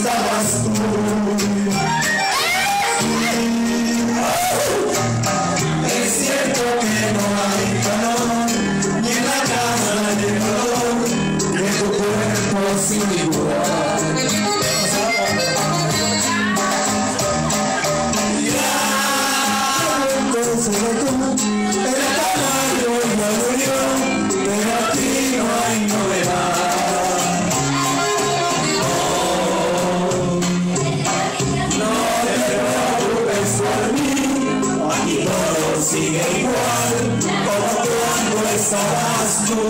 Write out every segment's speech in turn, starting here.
estabas tú. Es cierto que no hay calor, ni en la cama de dolor, que tu cuerpo sin igual. Ya, entonces tú, el tamaño ya murió, pero aquí no hay novedad. Aquí todo sigue igual como cuando estabas tú.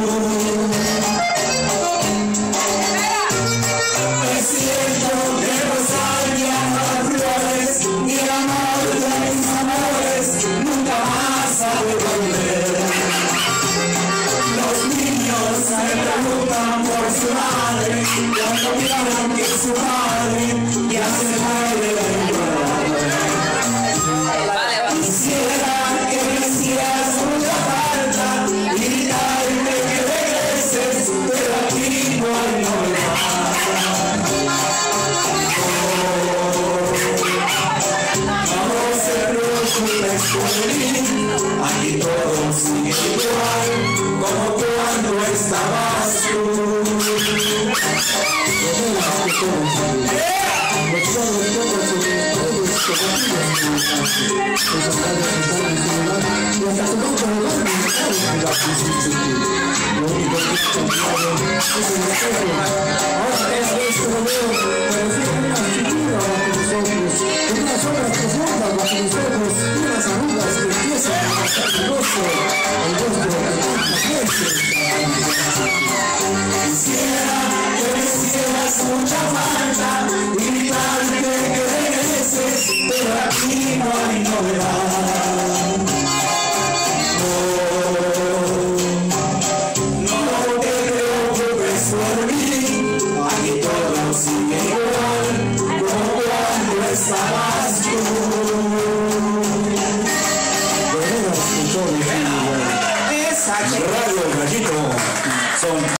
Es cierto que no salían las flores, ni el amor de mis amores nunca más ha de volver. Los niños se preguntan por su madre cuando miran que su padre ya se muere de igual. Quisiera que me hicieras mucha falta y gritarme que regreses, pero aquí no hay novedad. No se preocupes por mí, aquí todo sigue igual como cuando estabas tú. Quisiera que me hicieras mucha falta y gritarme que regreses, pero aquí no hay novedad. No te preocupes por mí, aquí todo sigue igual como cuando estaba.